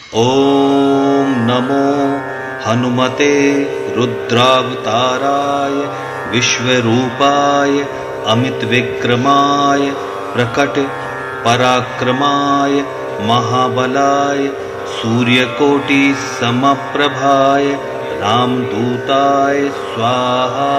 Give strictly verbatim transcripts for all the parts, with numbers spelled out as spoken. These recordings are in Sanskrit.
ॐ नमो हनुमते रुद्रावताराय विश्वरूपाय अमितविक्रमाय प्रकट पराक्रमाय महाबलाय सूर्यकोटि समप्रभाय रामदूताय स्वाहा।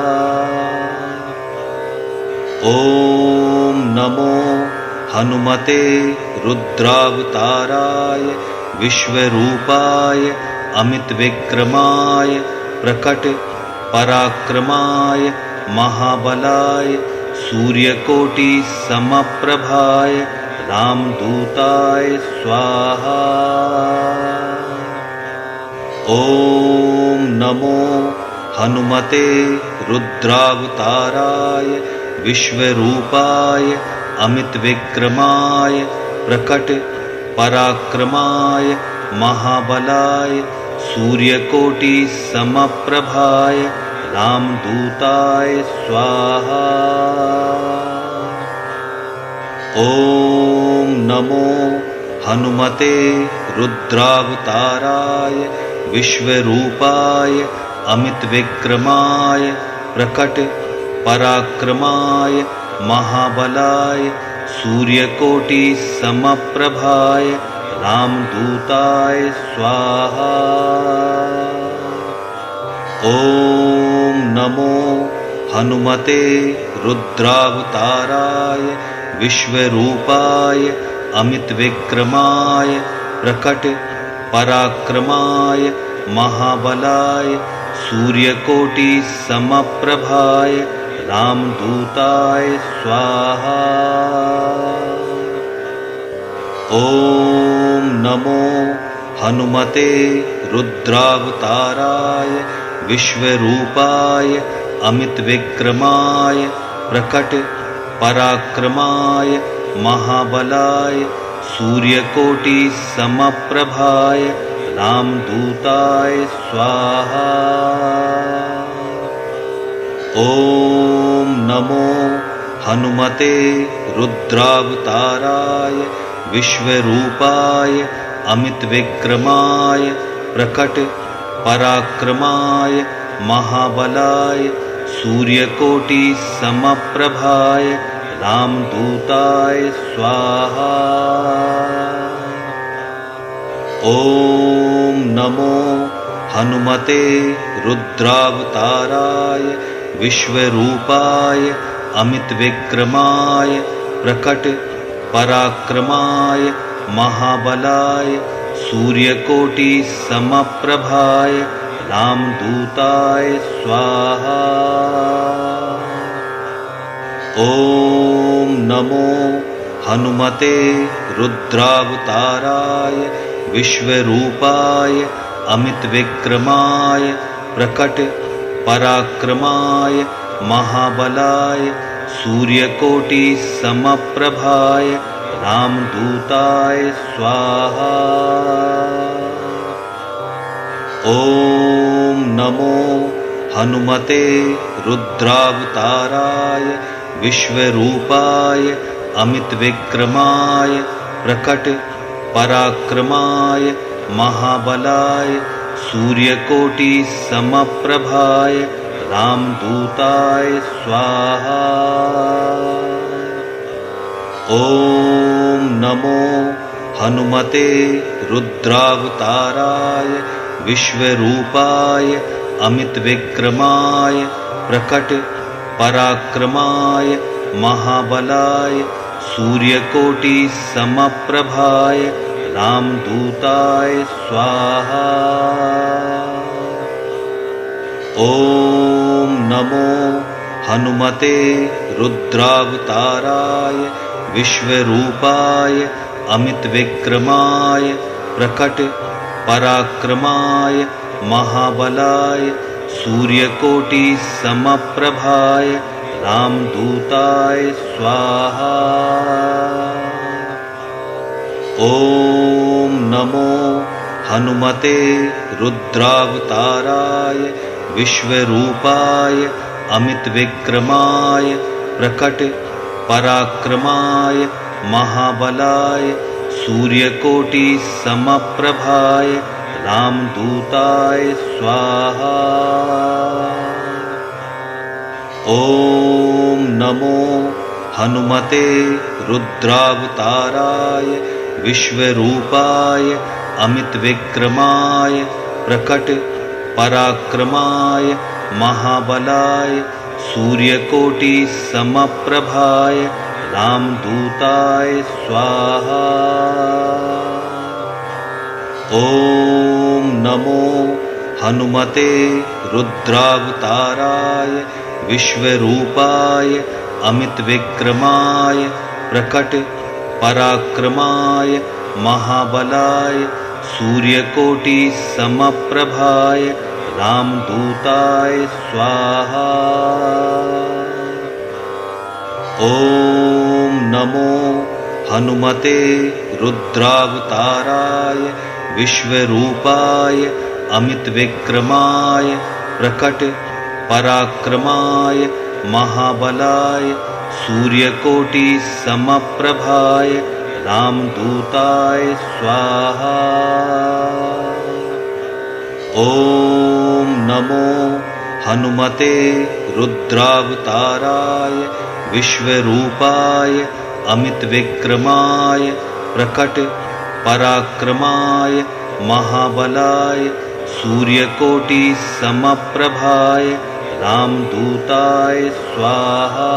ॐ नमो हनुमते रुद्रावताराय विश्वरूपाय अमितविक्रमाय प्रकट पराक्रमाय महाबलाय सूर्यकोटि समप्रभाय रामदूताय स्वाहा। ॐ नमो हनुमते रुद्रावताराय विश्वरूपाय अमितविक्रमाय प्रकट पराक्रमाय महाबलाय सूर्यकोटि समप्रभाय रामदूताय स्वाहा। ॐ नमो हनुमते रुद्रावताराय विश्वरूपाय अमितविक्रमाय प्रकट पराक्रमाय महाबलाय सूर्यकोटि समप्रभाय रामदूताय स्वाहा। ॐ नमो हनुमते रुद्रावताराय विश्वरूपाय अमितविक्रमाय प्रकट पराक्रमाय महाबलाय सूर्यकोटि समप्रभाय रामदूताय स्वाहा। ॐ नमो हनुमते रुद्रावताराय विश्वरूपाय अमितविक्रमाय प्रकट पराक्रमाय महाबलाय सूर्यकोटि समप्रभाय रामदूताय स्वाहा। ॐ नमो हनुमते रुद्रावताराय विश्वरूपाय अमितविक्रमाय प्रकट पराक्रमाय महाबलाय सूर्यकोटि समप्रभाय रामदूताय स्वाहा। ॐ नमो हनुमते रुद्रावताराय विश्वरूपाय अमितविक्रमाय प्रकट पराक्रमाय महाबलाय सूर्यकोटि समप्रभाय रामदूताय स्वाहा। ॐ नमो हनुमते रुद्रावताराय विश्वरूपाय अमितविक्रमाय प्रकट पराक्रमाय महाबलाय सूर्यकोटि समप्रभाय रामदूताय स्वाहा। ॐ नमो हनुमते रुद्रावताराय विश्वरूपाय अमितविक्रमाय प्रकट पराक्रमाय महाबलाय सूर्यकोटि समप्रभाय रामदूताय स्वाहा। ॐ नमो हनुमते रुद्रावताराय विश्वरूपाय अमितविक्रमाय प्रकट पराक्रमाय महाबलाय सूर्यकोटि समप्रभाय रामदूताय स्वाहा। ॐ नमो हनुमते रुद्रावताराय विश्वरूपाय अमितविक्रमाय प्रकट पराक्रमाय महाबलाय सूर्यकोटि समप्रभाय रामदूताय स्वाहा। ॐ नमो हनुमते रुद्रावताराय विश्वरूपाय अमितविक्रमाय प्रकट पराक्रमाय महाबलाय सूर्यकोटि समप्रभाय रामदूताय स्वाहा। ॐ नमो हनुमते रुद्रावताराय विश्वरूपाय अमितविक्रमाय प्रकट पराक्रमाय महाबलाय सूर्यकोटि समप्रभाय रामदूताय स्वाहा। ॐ नमो हनुमते रुद्रावताराय विश्वरूपाय अमितविक्रमाय प्रकट पराक्रमाय महाबलाय सूर्यकोटि समप्रभाय रामदूताय स्वाहा। ॐ नमो हनुमते रुद्रावताराय विश्वरूपाय अमितविक्रमाय प्रकट पराक्रमाय महाबलाय सूर्यकोटि समप्रभाय रामदूताय स्वाहा। ॐ नमो हनुमते रुद्रावताराय विश्वरूपाय अमितविक्रमाय प्रकट पराक्रमाय महाबलाय सूर्यकोटि समप्रभाय रामदूताय स्वाहा।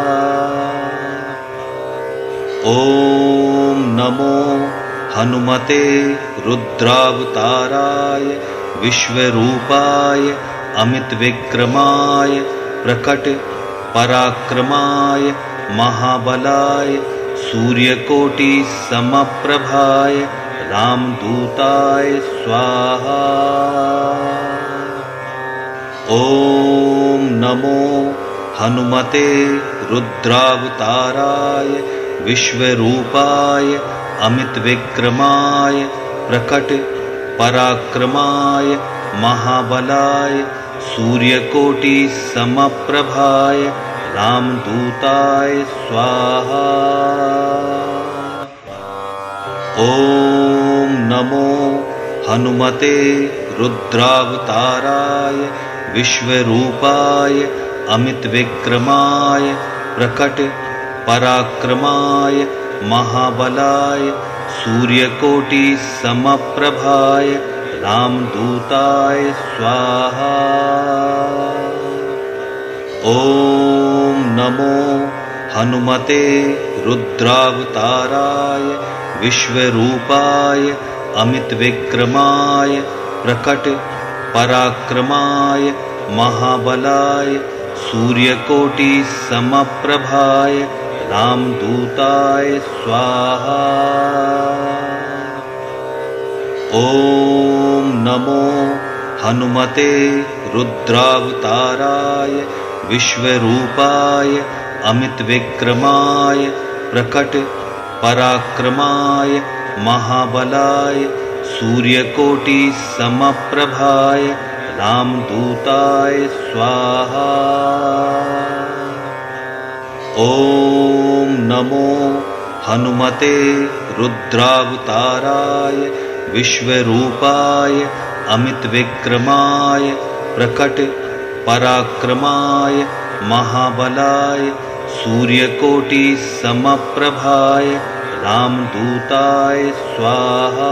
ॐ नमो हनुमते रुद्रावताराय विश्वरूपाय अमितविक्रमाय प्रकट पराक्रमाय महाबलाय सूर्यकोटि समप्रभाय रामदूताय स्वाहा। ॐ नमो हनुमते रुद्रावताराय विश्वरूपाय अमितविक्रमाय प्रकट पराक्रमाय महाबलाय सूर्यकोटि समप्रभाय रामदूताय स्वाहा। ॐ नमो हनुमते रुद्रावताराय विश्वरूपाय अमितविक्रमाय प्रकट पराक्रमाय महाबलाय सूर्यकोटि समप्रभाय रामदूताय स्वाहा। ॐ नमो हनुमते रुद्रावताराय विश्वरूपाय अमितविक्रमाय प्रकट पराक्रमाय महाबलाय सूर्यकोटि समप्रभाय रामदूताय स्वाहा। ॐ नमो हनुमते रुद्रावताराय विश्वरूपाय अमितविक्रमाय प्रकट पराक्रमाय महाबलाय सूर्यकोटि समप्रभाय रामदूताय स्वाहा। ॐ नमो हनुमते रुद्रावताराय विश्वरूपाय अमितविक्रमाय प्रकट पराक्रमाय महाबलाय सूर्यकोटि समप्रभाय रामदूताय स्वाहा।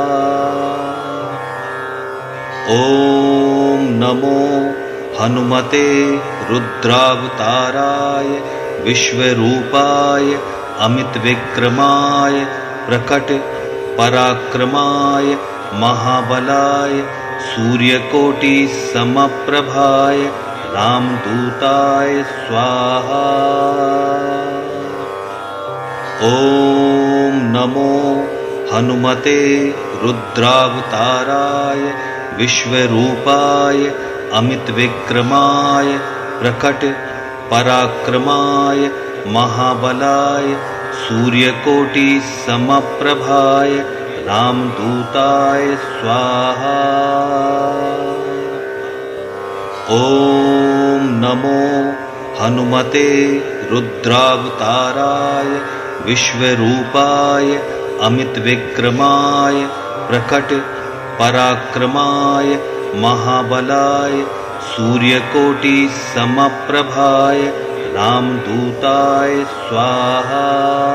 ॐ नमो हनुमते रुद्रावताराय विश्वरूपाय अमितविक्रमाय प्रकट पराक्रमाय महाबलाय सूर्यकोटि समप्रभाय रामदूताय स्वाहा। ॐ नमो हनुमते रुद्रावताराय विश्वरूपाय अमितविक्रमाय प्रकट पराक्रमाय महाबलाय सूर्यकोटि समप्रभाय रामदूताय स्वाहा। ॐ नमो हनुमते रुद्रावताराय विश्वरूपाय अमित विक्रमाय प्रकट पराक्रमाय महाबलाय सूर्यकोटि समप्रभाय रामदूताय स्वाहा।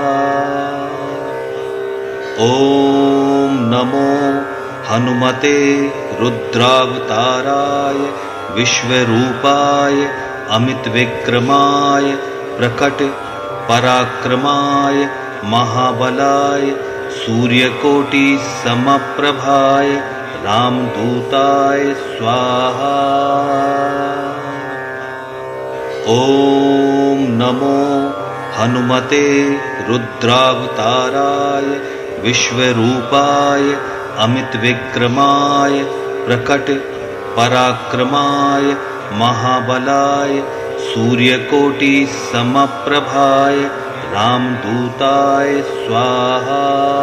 ओम नमो हनुमते रुद्रावताराय विश्वरूपाय अमित विक्रमाय प्रकट पराक्रमाय महाबलाय सूर्यकोटि समप्रभाय रामदूताय स्वाहा। ओम नमो हनुमते रुद्रावताराय विश्वरूपाय अमित विक्रमाय प्रकट पराक्रमाय महाबलाय सूर्यकोटि समप्रभाय रामदूताय स्वाहा।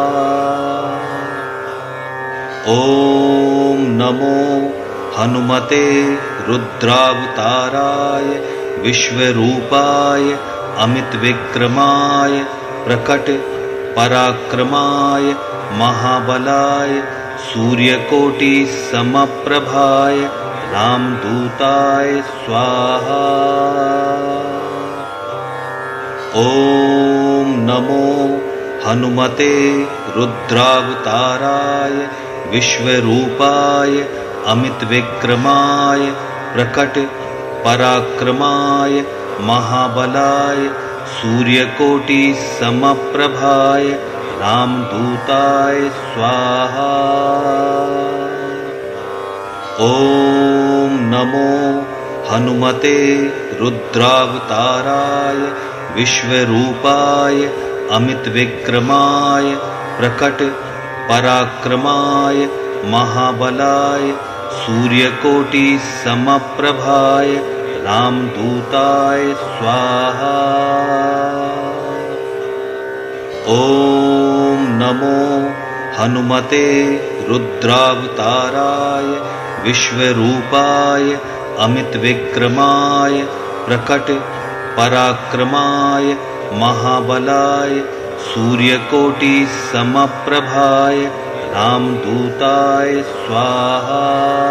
ओम नमो हनुमते रुद्रावताराय विश्वरूपाय अमित विक्रमाय प्रकट पराक्रमाय महाबलाय सूर्यकोटि समप्रभाय रामदूताय स्वाहा। ओम नमो हनुमते रुद्रावताराय विश्वरूपाय अमित विक्रमाय प्रकट पराक्रमाय महाबलाय सूर्यकोटि समप्रभाय रामदूताय स्वाहा। ओम नमो हनुमते रुद्रावताराय विश्वरूपाय अमित विक्रमाय प्रकट पराक्रमाय महाबलाय सूर्यकोटि समप्रभाय रामदूताय स्वाहा। ओम नमो हनुमते रुद्रावताराय विश्वरूपाय अमित विक्रमाय प्रकट पराक्रमाय महाबलाय सूर्यकोटि समप्रभाय रामदूताय स्वाहा।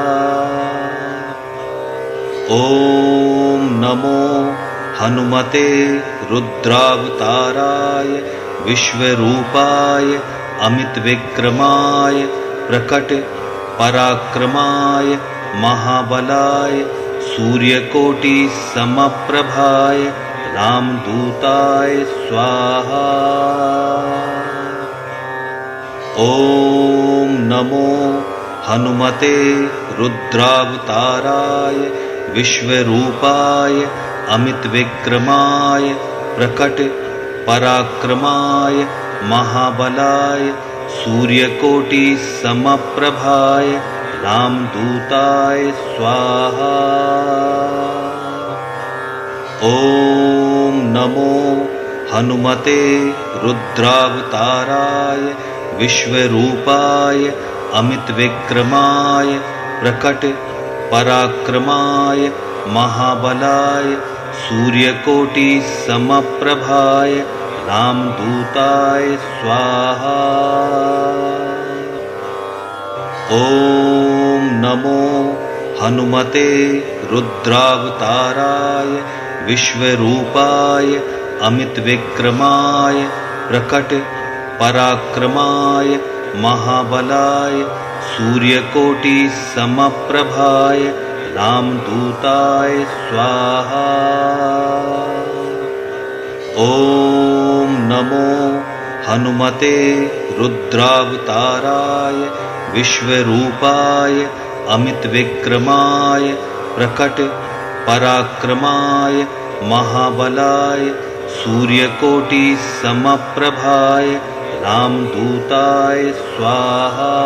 ओम नमो हनुमते रुद्रावताराय विश्वरूपाय अमित विक्रमाय प्रकट पराक्रमाय महाबलाय सूर्यकोटि समप्रभाय रामदूताय स्वाहा। ओम नमो हनुमते रुद्रावताराय विश्वरूपाय अमित विक्रमाय प्रकट पराक्रमाय महाबलाय सूर्यकोटि समप्रभाय रामदूताय स्वाहा। ओम नमो हनुमते रुद्रावताराय विश्वरूपाय अमित विक्रमाय प्रकट पराक्रमाय महाबलाय सूर्यकोटि समप्रभाय रामदूताय स्वाहा। ओम नमो हनुमते रुद्रावताराय विश्वरूपाय अमित विक्रमाय प्रकट पराक्रमाय महाबलाय सूर्यकोटि समप्रभाय रामदूताय स्वाहा। ओम नमो हनुमते रुद्रावताराय विश्वरूपाय अमित विक्रमाय प्रकट पराक्रमाय महाबलाय सूर्यकोटि समप्रभाय रामदूताय स्वाहा।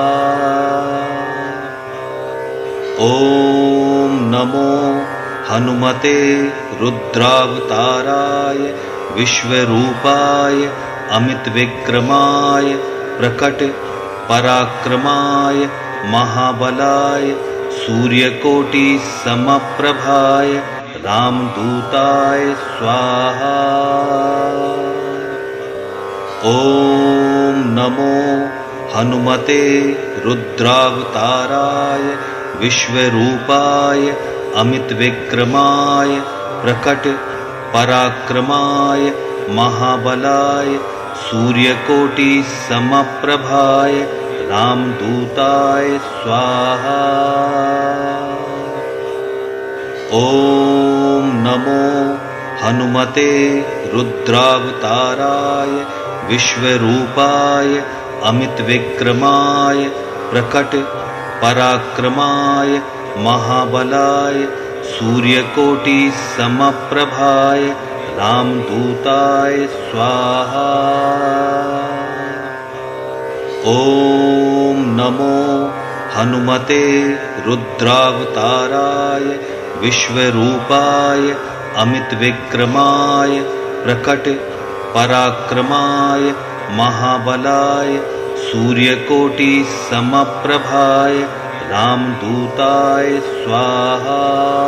ओम नमो हनुमते रुद्रावताराय विश्वरूपाय अमित विक्रमाय प्रकट पराक्रमाय महाबलाय सूर्यकोटि समप्रभाय रामदूताय स्वाहा। ॐ नमो हनुमते रुद्रावताराय विश्वरूपाय अमितविक्रमाय प्रकट पराक्रमाय महाबलाय सूर्यकोटि समप्रभाय रामदूताय स्वाहा। ॐ नमो हनुमते रुद्रावताराय विश्वरूपाय अमितविक्रमाय प्रकट पराक्रमाय महाबलाय सूर्यकोटि समप्रभाय रामदूताय स्वाहा। ॐ नमो हनुमते रुद्रावताराय विश्वरूपाय अमितविक्रमाय प्रकट पराक्रमाय महाबलाय सूर्यकोटि समप्रभाय रामदूताय स्वाहा।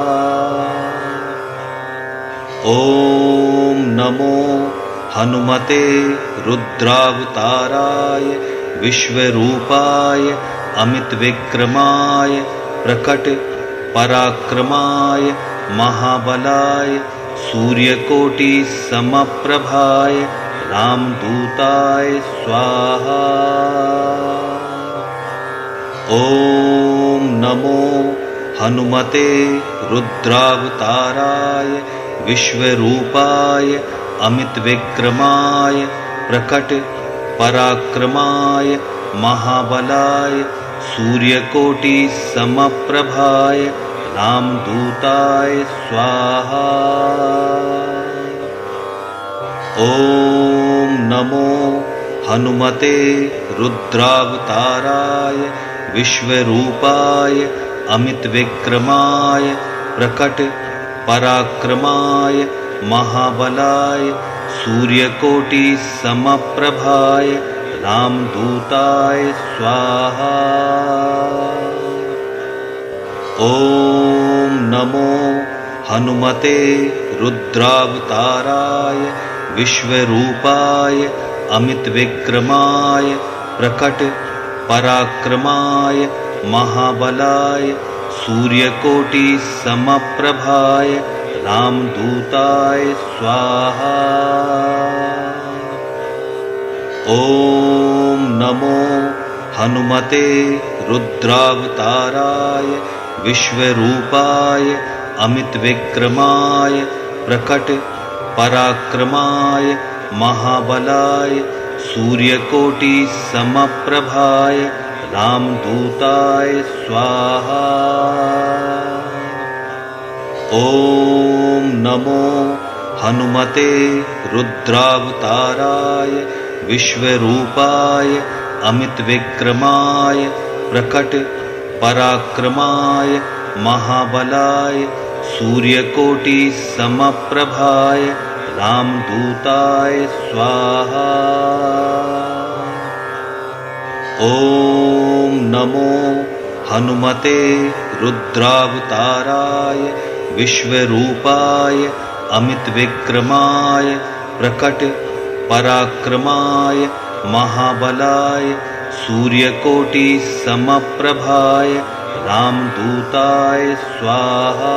ॐ नमो हनुमते रुद्रावताराय विश्वरूपाय अमितविक्रमाय प्रकट पराक्रमाय महाबलाय सूर्यकोटि समप्रभाय रामदूताय स्वाहा। ॐ नमो हनुमते रुद्रावताराय विश्वरूपाय अमितविक्रमाय प्रकट पराक्रमाय महाबलाय सूर्यकोटि समप्रभाय रामदूताय स्वाहा। ॐ नमो हनुमते रुद्रावताराय विश्वरूपाय अमितविक्रमाय प्रकट पराक्रमाय महाबलाय सूर्यकोटि समप्रभाय रामदूताय स्वाहा। ॐ नमो हनुमते रुद्रावताराय विश्वरूपाय अमितविक्रमाय प्रकट पराक्रमाय महाबलाय सूर्यकोटि समप्रभाय रामदूताय स्वाहा। ॐ नमो हनुमते रुद्रावताराय विश्वरूपाय अमितविक्रमाय प्रकट पराक्रमाय महाबलाय सूर्यकोटि समप्रभाय रामदूताय स्वाहा। ॐ नमो हनुमते रुद्रावताराय विश्वरूपाय अमितविक्रमाय प्रकट पराक्रमाय महाबलाय सूर्यकोटि समप्रभाय रामदूताय स्वाहा। ॐ नमो हनुमते रुद्रावताराय विश्वरूपाय अमितविक्रमाय प्रकट पराक्रमाय महाबलाय सूर्यकोटि समप्रभाय रामदूताय स्वाहा।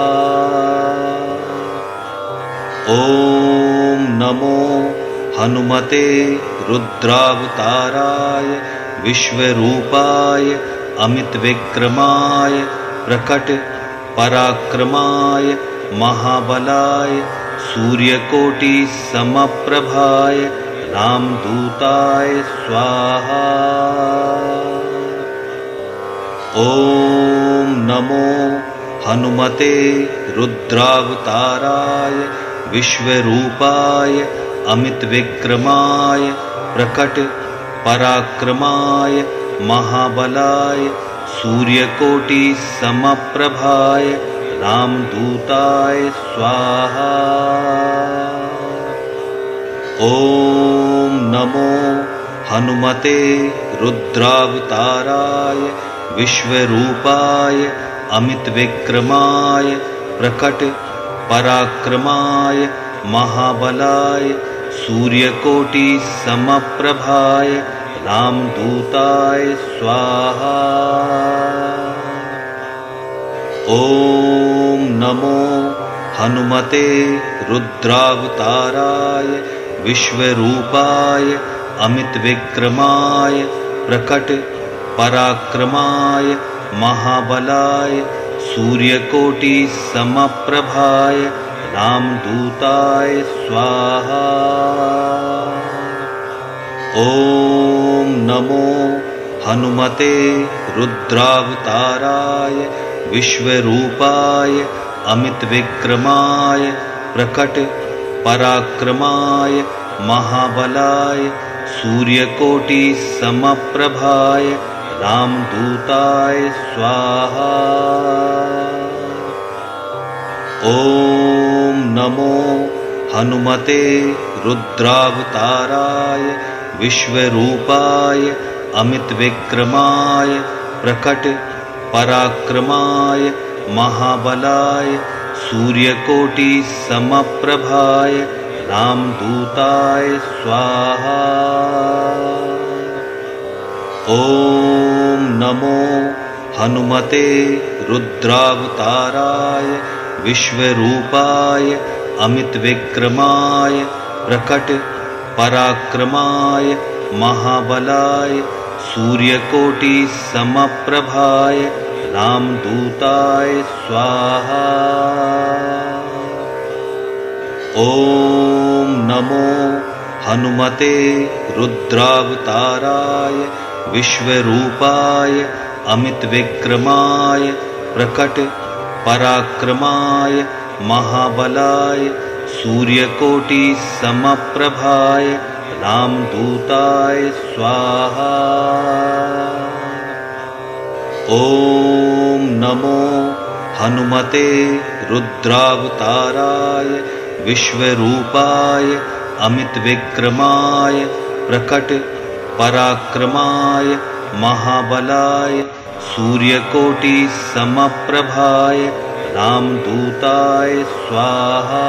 ॐ नमो हनुमते रुद्रावताराय विश्वरूपाय अमितविक्रमाय प्रकट पराक्रमाय महाबलाय सूर्यकोटि समप्रभाय रामदूताय स्वाहा। ॐ नमो हनुमते रुद्रावताराय विश्वरूपाय अमितविक्रमाय प्रकट पराक्रमाय महाबलाय सूर्यकोटि समप्रभाय रामदूताय स्वाहा। ॐ नमो हनुमते रुद्रावताराय विश्वरूपाय अमितविक्रमाय प्रकट पराक्रमाय महाबलाय सूर्यकोटि समप्रभाय रामदूताय स्वाहा। ॐ नमो हनुमते रुद्रावताराय विश्वरूपाय अमितविक्रमाय प्रकट पराक्रमाय महाबलाय सूर्यकोटि समप्रभाय रामदूताय स्वाहा। ॐ नमो हनुमते रुद्रावताराय विश्वरूपाय अमितविक्रमाय प्रकट पराक्रमाय महाबलाय सूर्यकोटि समप्रभाय रामदूताय स्वाहा। ॐ नमो हनुमते रुद्रावताराय विश्वरूपाय अमितविक्रमाय प्रकट पराक्रमाय महाबलाय सूर्यकोटि समप्रभाय रामदूताय स्वाहा। ॐ नमो हनुमते रुद्रावताराय विश्वरूपाय अमितविक्रमाय प्रकट पराक्रमाय महाबलाय सूर्यकोटि समप्रभाय रामदूताय स्वाहा। ॐ नमो हनुमते रुद्रावताराय विश्वरूपाय अमितविक्रमाय प्रकट पराक्रमाय महाबलाय सूर्यकोटि समप्रभाय रामदूताय स्वाहा। ॐ नमो हनुमते रुद्रावताराय विश्वरूपाय अमितविक्रमाय प्रकट पराक्रमाय महाबलाय सूर्यकोटि समप्रभाय रामदूताय स्वाहा।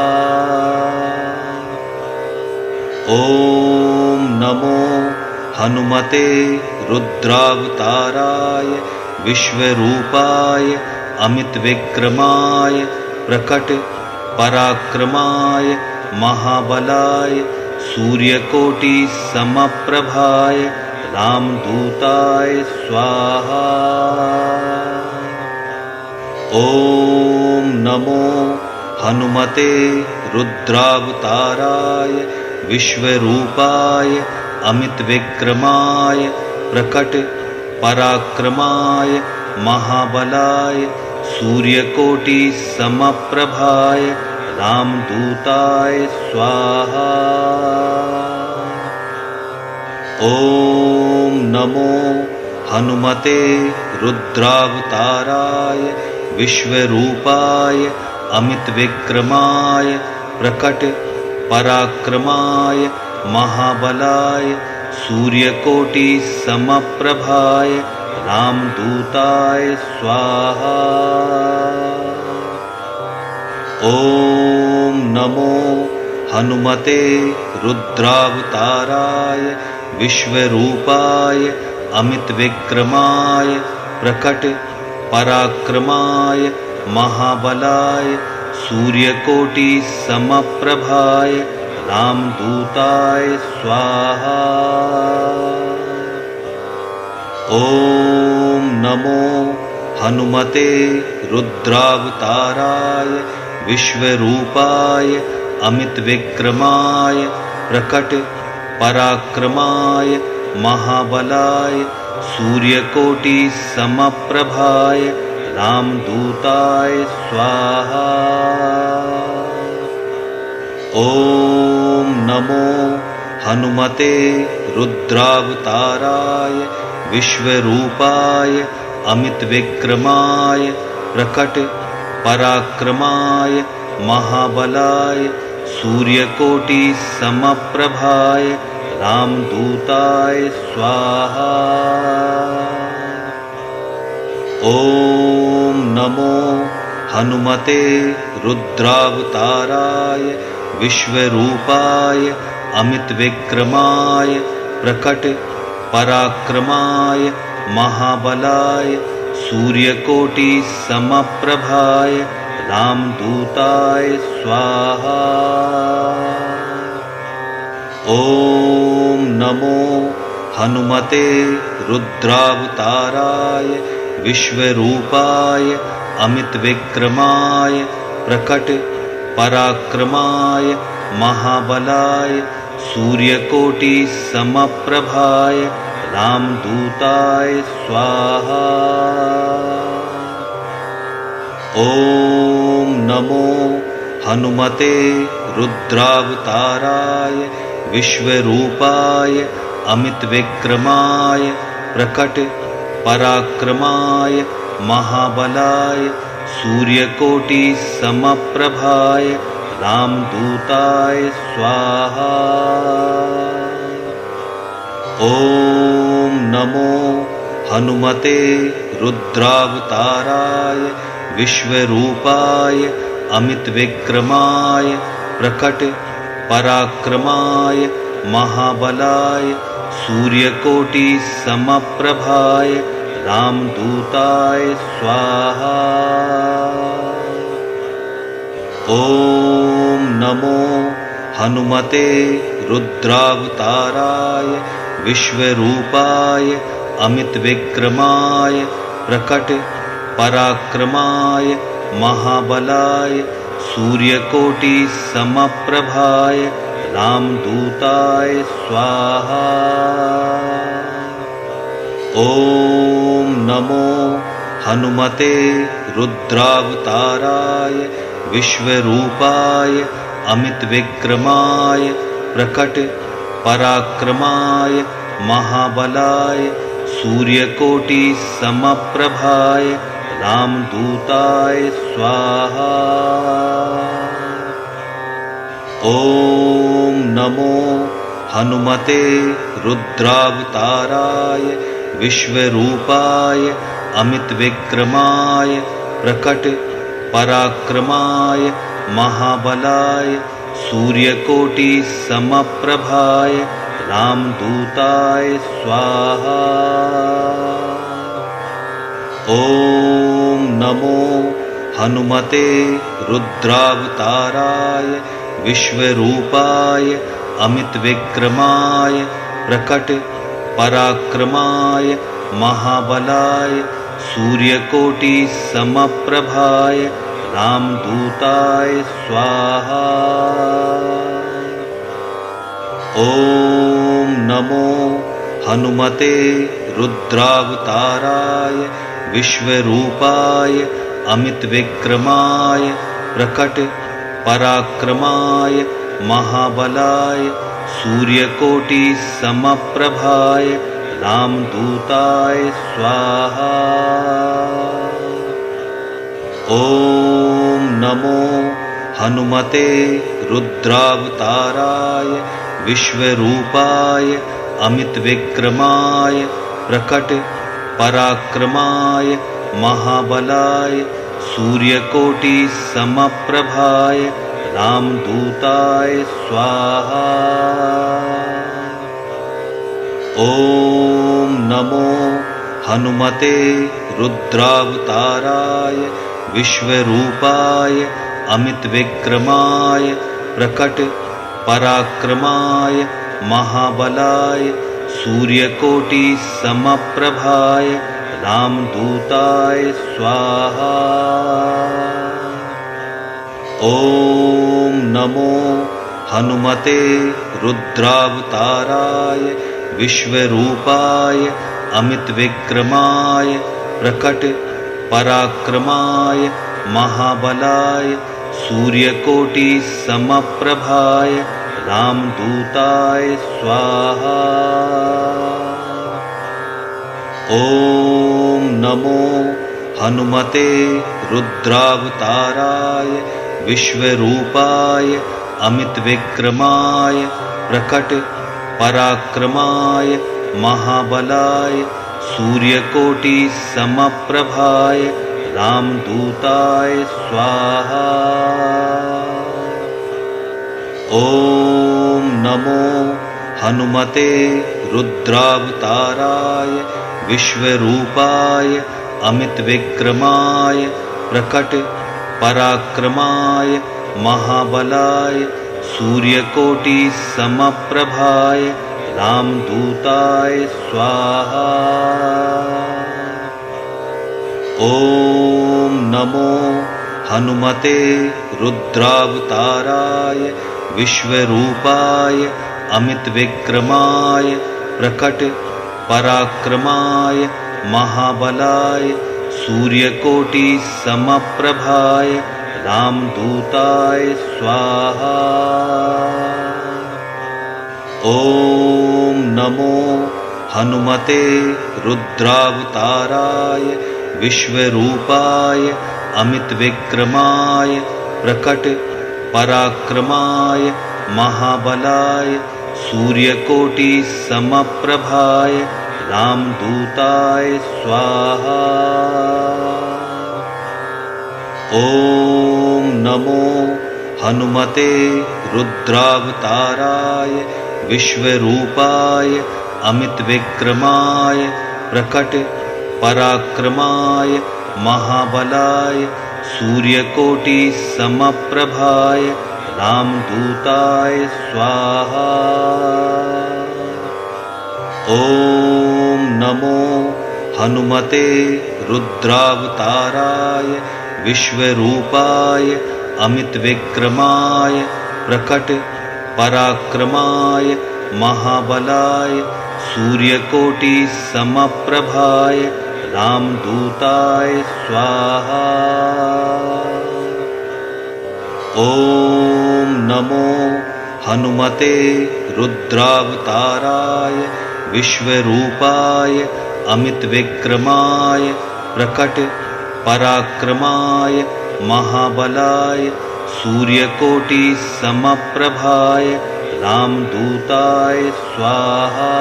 ॐ नमो हनुमते रुद्रावताराय विश्वरूपाय अमितविक्रमाय प्रकट पराक्रमाय महाबलाय सूर्यकोटि समप्रभाय रामदूताय स्वाहा। ॐ नमो हनुमते रुद्रावताराय विश्वरूपाय अमितविक्रमाय प्रकट पराक्रमाय महाबलाय सूर्यकोटि समप्रभाय रामदूताय स्वाहा। ॐ नमो हनुमते रुद्रावताराय विश्वरूपाय अमितविक्रमाय प्रकट पराक्रमाय महाबलाय सूर्यकोटि समप्रभाय रामदूताय स्वाहा। ॐ नमो हनुमते रुद्रावताराय विश्वरूपाय अमितविक्रमाय प्रकट पराक्रमाय महाबलाय सूर्यकोटि समप्रभाय रामदूताय स्वाहा। ॐ नमो हनुमते रुद्रावताराय विश्वरूपाय अमितविक्रमाय प्रकट पराक्रमाय महाबलाय सूर्यकोटि समप्रभाय रामदूताय स्वाहा। ॐ नमो हनुमते रुद्रावताराय विश्वरूपाय अमितविक्रमाय प्रकट पराक्रमाय महाबलाय सूर्यकोटि समप्रभाय रामदूताय स्वाहा। ॐ नमो हनुमते रुद्रावताराय विश्वरूपाय अमित विक्रमाय प्रकट पराक्रमाय महाबलाय सूर्यकोटि समप्रभाय रामदूताय स्वाहा। ओम नमो हनुमते रुद्रावताराय विश्वरूपाय अमित विक्रमाय प्रकट पराक्रमाय महाबलाय सूर्यकोटि समप्रभाय रामदूताय स्वाहा। ओम नमो हनुमते रुद्रावताराय विश्वरूपाय अमित विक्रमाय प्रकट पराक्रमाय महाबलाय सूर्यकोटि समप्रभाय रामदूताय स्वाहा। ओम नमो हनुमते रुद्रावताराय विश्वरूपाय अमित विक्रमाय प्रकट पराक्रमाय महाबलाय सूर्यकोटि समप्रभाय रामदूताय स्वाहा। ओम नमो हनुमते रुद्रावताराय विश्वरूपाय अमित विक्रमाय प्रकट पराक्रमाय महाबलाय सूर्यकोटि समप्रभाय रामदूताय स्वाहा। ओम नमो हनुमते रुद्रावताराय विश्वरूपाय अमित विक्रमाय प्रकट पराक्रमाय महाबलाय सूर्यकोटि समप्रभाय रामदूताय स्वाहा। ओम नमो हनुमते रुद्रावताराय विश्वरूपाय अमित विक्रमाय प्रकट पराक्रमाय महाबलाय सूर्यकोटि समप्रभाय रामदूताय स्वाहा। ओम नमो हनुमते रुद्रावताराय विश्वरूपाय अमित विक्रमाय प्रकट पराक्रमाय महाबलाय सूर्यकोटि समप्रभाय रामदूताय स्वाहा। ओम नमो हनुमते रुद्रावताराय विश्वरूपाय अमित विक्रमाय प्रकट पराक्रमाय महाबलाय सूर्यकोटि समप्रभाय रामदूताय स्वाहा। ओम नमो हनुमते रुद्रावताराय विश्वरूपाय अमित विक्रमाय प्रकट पराक्रमाय महाबलाय सूर्यकोटि समप्रभाय रामदूताय स्वाहा। ओम नमो हनुमते रुद्रावताराय विश्वरूपाय अमित विक्रमाय प्रकट पराक्रमाय महाबलाय सूर्यकोटि समप्रभाय रामदूताय स्वाहा। ओम नमो हनुमते रुद्रावताराय विश्वरूपाय अमित विक्रमाय प्रकट पराक्रमाय महाबलाय सूर्यकोटि समप्रभाय रामदूताय स्वाहा। ओम नमो हनुमते रुद्रावताराय विश्वरूपाय अमित विक्रमाय प्रकट पराक्रमाय महाबलाय सूर्यकोटि समप्रभाय रामदूताय स्वाहा। ओम नमो हनुमते रुद्रावताराय विश्वरूपाय अमितविक्रमाय प्रकट पराक्रमाय महाबलाय सूर्यकोटि समप्रभाय रामदूताय स्वाहा। ॐ नमो हनुमते रुद्रावताराय विश्वरूपाय अमितविक्रमाय प्रकट पराक्रमाय महाबलाय सूर्यकोटि समप्रभाय रामदूताय स्वाहा। ॐ नमो हनुमते रुद्रावताराय विश्वरूपाय अमितविक्रमाय प्रकट पराक्रमाय महाबलाय सूर्यकोटि समप्रभाय रामदूताय स्वाहा। ॐ नमो हनुमते रुद्रावताराय विश्वरूपाय अमितविक्रमाय प्रकट पराक्रमाय महाबलाय सूर्यकोटि समप्रभाय रामदूताय स्वाहा। ॐ नमो हनुमते रुद्रावताराय विश्वरूपाय अमितविक्रमाय प्रकट पराक्रमाय महाबलाय सूर्यकोटि समप्रभाय रामदूताय स्वाहा। ॐ नमो हनुमते रुद्रावताराय विश्वरूपाय अमितविक्रमाय प्रकट पराक्रमाय महाबलाय सूर्यकोटि समप्रभाय रामदूताय स्वाहा।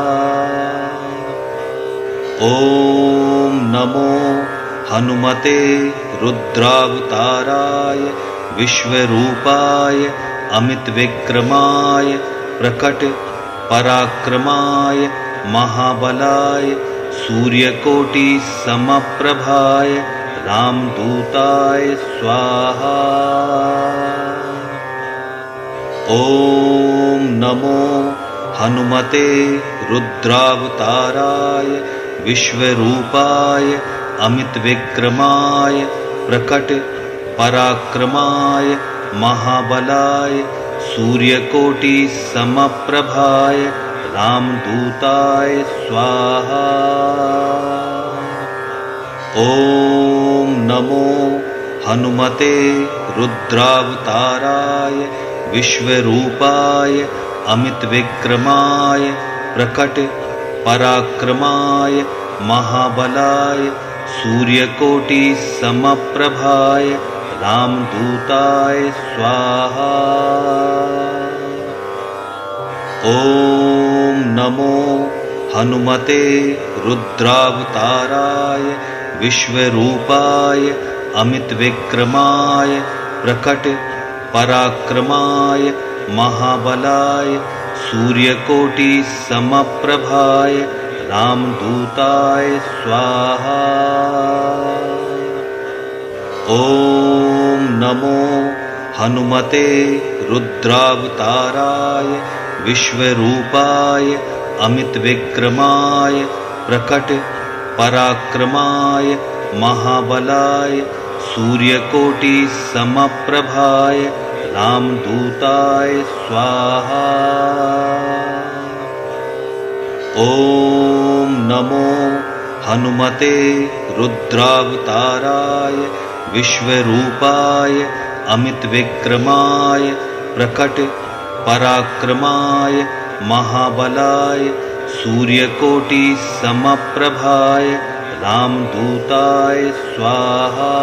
ॐ नमो हनुमते रुद्रावताराय विश्वरूपाय अमितविक्रमाय प्रकट पराक्रमाय महाबलाय सूर्यकोटि समप्रभाय रामदूताय स्वाहा। ॐ नमो हनुमते रुद्रावताराय विश्वरूपाय अमितविक्रमाय प्रकट पराक्रमाय महाबलाय सूर्यकोटि समप्रभाय रामदूताय स्वाहा। ॐ नमो हनुमते रुद्रावताराय विश्वरूपाय अमितविक्रमाय प्रकट पराक्रमाय महाबलाय सूर्यकोटि समप्रभाय रामदूताय स्वाहा। ॐ नमो हनुमते रुद्रावताराय विश्वरूपाय अमितविक्रमाय प्रकट पराक्रमाय महाबलाय सूर्यकोटि समप्रभाय रामदूताय स्वाहा। ॐ नमो हनुमते रुद्रावताराय विश्वरूपाय अमितविक्रमाय प्रकट पराक्रमाय महाबलाय सूर्यकोटि समप्रभाय रामदूताय स्वाहा। ॐ नमो हनुमते रुद्रावताराय विश्वरूपाय अमितविक्रमाय प्रकट पराक्रमाय महाबलाय सूर्यकोटि समप्रभाय रामदूताय स्वाहा।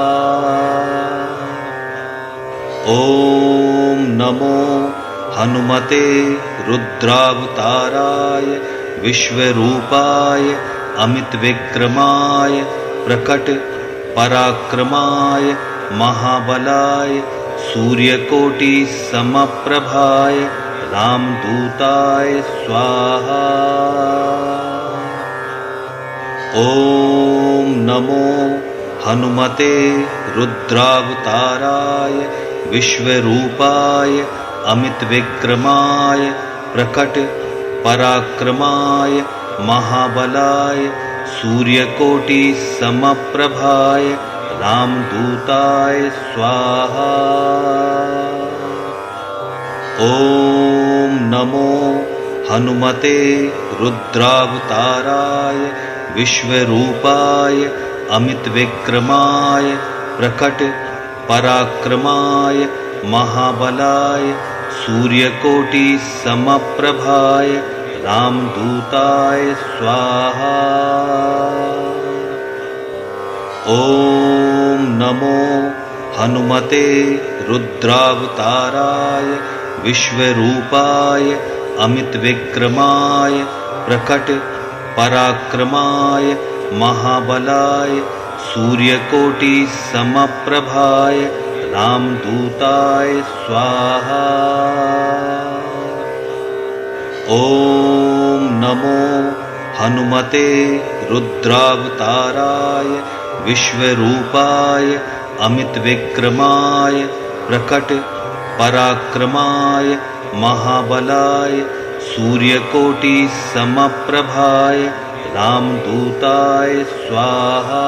ॐ नमो हनुमते रुद्रावताराय विश्वरूपाय अमितविक्रमाय प्रकट पराक्रमाय महाबलाय सूर्यकोटि समप्रभाय रामदूताय स्वाहा। ॐ नमो हनुमते रुद्रावताराय विश्वरूपाय अमितविक्रमाय प्रकट पराक्रमाय महाबलाय सूर्यकोटि समप्रभाय रामदूताय स्वाहा। ॐ नमो हनुमते रुद्रावताराय विश्वरूपाय अमितविक्रमाय प्रकट पराक्रमाय महाबलाय सूर्यकोटि समप्रभाय रामदूताय स्वाहा। ॐ नमो हनुमते रुद्रावताराय विश्वरूपाय अमितविक्रमाय प्रकट पराक्रमाय महाबलाय सूर्यकोटि समप्रभाय रामदूताय स्वाहा। ॐ नमो हनुमते रुद्रावताराय विश्वरूपाय अमितविक्रमाय प्रकट पराक्रमाय महाबलाय सूर्यकोटि समप्रभाय रामदूताय स्वाहा।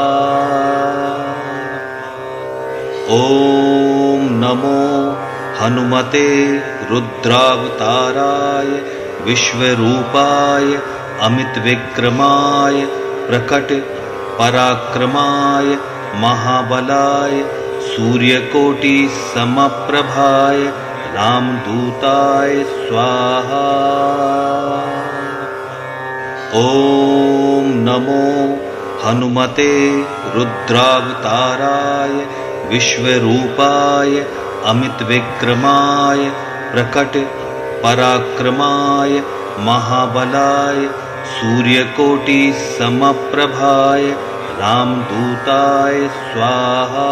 ॐ नमो हनुमते रुद्रावताराय विश्वरूपाय अमितविक्रमाय प्रकट पराक्रमाय महाबलाय सूर्यकोटि समप्रभाय रामदूताय स्वाहा। ॐ नमो हनुमते रुद्रावताराय विश्वरूपाय अमितविक्रमाय प्रकट पराक्रमाय महाबलाय सूर्यकोटि समप्रभाय रामदूताय स्वाहा।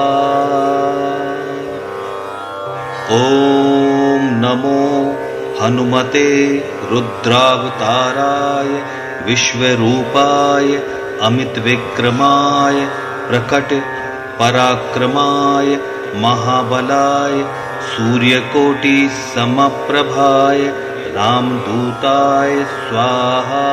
ॐ नमो हनुमते रुद्रावताराय विश्वरूपाय अमितविक्रमाय प्रकट पराक्रमाय महाबलाय सूर्यकोटि समप्रभाय रामदूताय स्वाहा।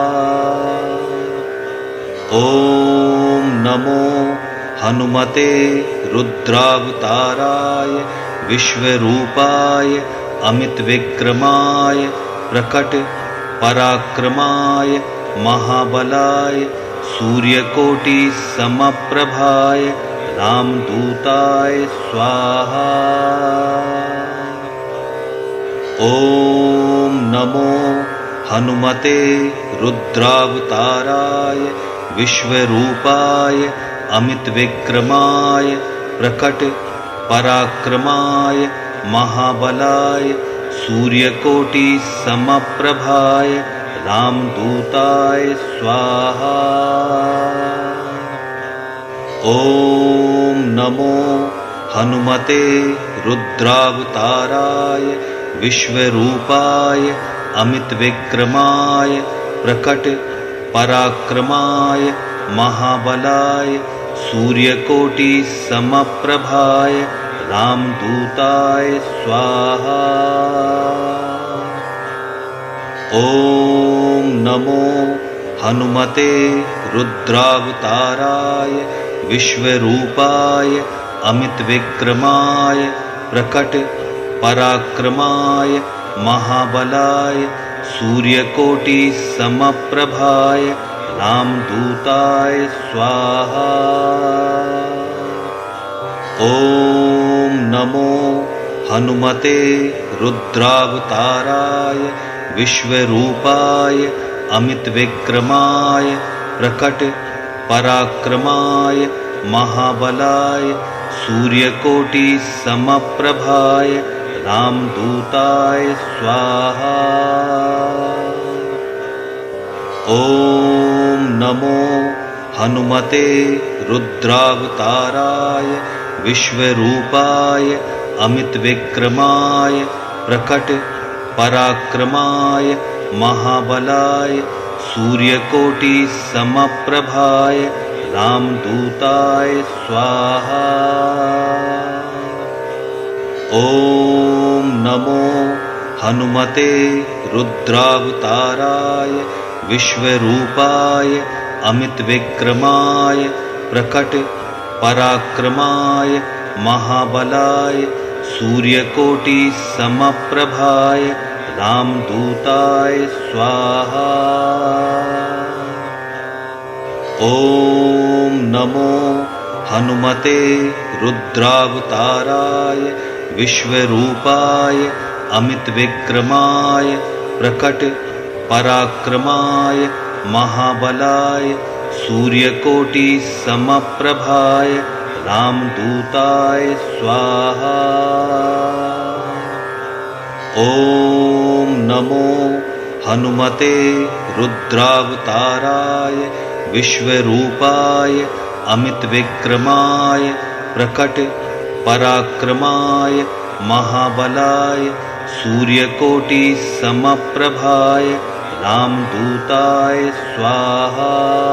ॐ नमो हनुमते रुद्रावताराय विश्वरूपाय अमितविक्रमाय प्रकट पराक्रमाय महाबलाय सूर्यकोटि समप्रभाय रामदूताय स्वाहा। ॐ नमो हनुमते रुद्रावताराय विश्वरूपाय अमितविक्रमाय प्रकट पराक्रमाय महाबलाय सूर्यकोटि समप्रभाय रामदूताय स्वाहा। ॐ नमो हनुमते रुद्रावताराय विश्वरूपाय अमितविक्रमाय प्रकट पराक्रमाय महाबलाय सूर्यकोटि समप्रभाय रामदूताय स्वाहा। ॐ नमो हनुमते रुद्रावताराय विश्वरूपाय अमितविक्रमाय प्रकट पराक्रमाय महाबलाय सूर्यकोटि समप्रभाय रामदूताय स्वाहा। ॐ नमो हनुमते रुद्रावताराय विश्वरूपाय अमितविक्रमाय प्रकट पराक्रमाय महाबलाय सूर्यकोटि समप्रभाय रामदूताय स्वाहा। ॐ नमो हनुमते रुद्रावताराय विश्वरूपाय अमितविक्रमाय प्रकट पराक्रमाय महाबलाय सूर्यकोटि समप्रभाय रामदूताय स्वाहा। ॐ नमो हनुमते रुद्रावताराय विश्वरूपाय अमितविक्रमाय प्रकट पराक्रमाय महाबलाय सूर्यकोटि समप्रभाय रामदूताय स्वाहा। ॐ नमो हनुमते रुद्रावताराय विश्वरूपाय अमितविक्रमाय प्रकट पराक्रमाय महाबलाय सूर्यकोटि समप्रभाय रामदूताय स्वाहा। ॐ नमो हनुमते रुद्रावताराय विश्वरूपाय अमितविक्रमाय प्रकट पराक्रमाय महाबलाय सूर्यकोटि समप्रभाय रामदूताय स्वाहा।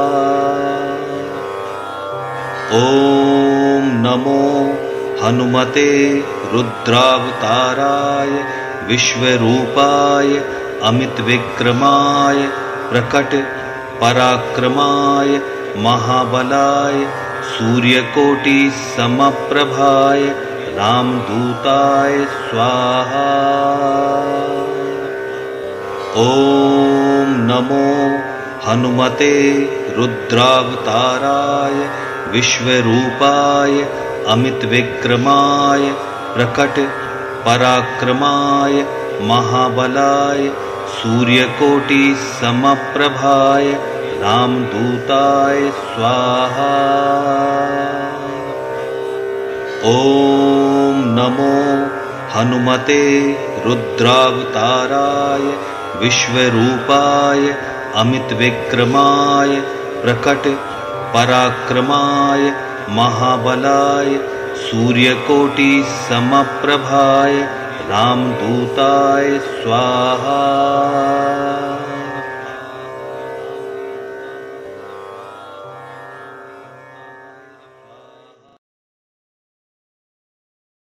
ॐ नमो हनुमते रुद्रावताराय विश्वरूपाय अमितविक्रमाय प्रकट पराक्रमाय महाबलाय सूर्यकोटि समप्रभाय रामदूताय स्वाहा। ॐ नमो हनुमते रुद्रावताराय विश्वरूपाय अमितविक्रमाय प्रकट पराक्रमाय महाबलाय सूर्यकोटि समप्रभाय रामदूताय स्वाहा। ॐ नमो हनुमते रुद्रावताराय विश्वरूपाय अमितविक्रमाय प्रकट पराक्रमाय महाबलाय सूर्यकोटि समप्रभाय रामदूताय स्वाहा।